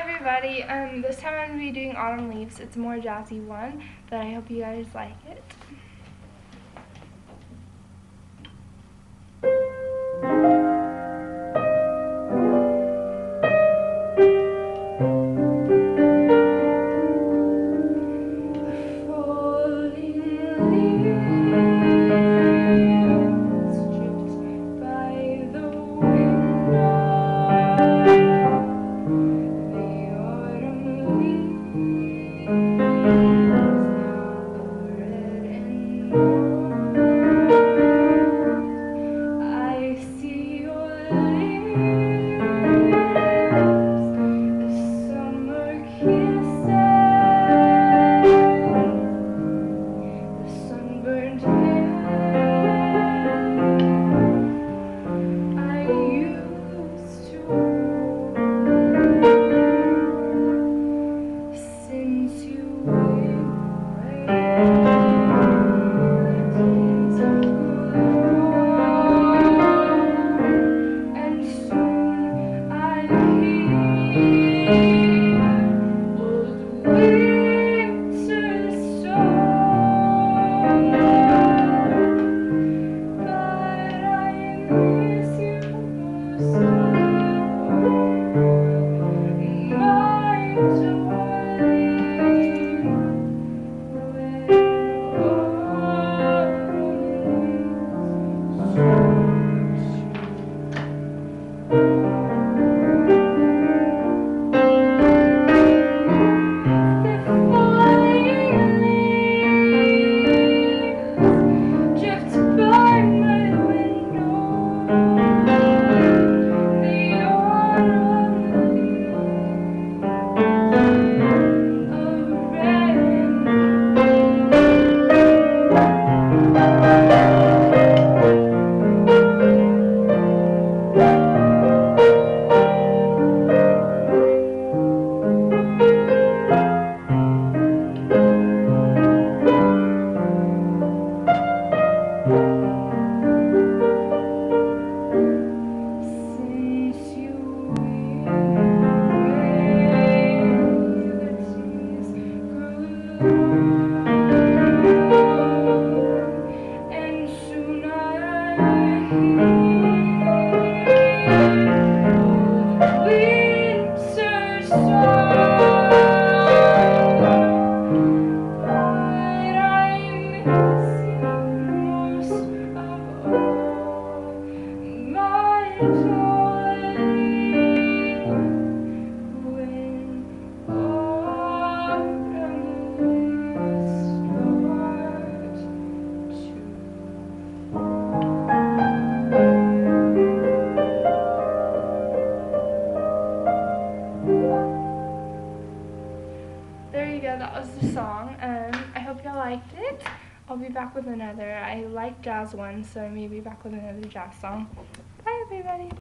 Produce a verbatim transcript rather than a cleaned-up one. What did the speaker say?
everybody. Um, this time I'm going to be doing Autumn Leaves. It's a more jazzy one, but I hope you guys like it. There you go, that was the song. Um, I hope y'all liked it. I'll be back with another. I like jazz ones, so I may be back with another jazz song. Bye everybody.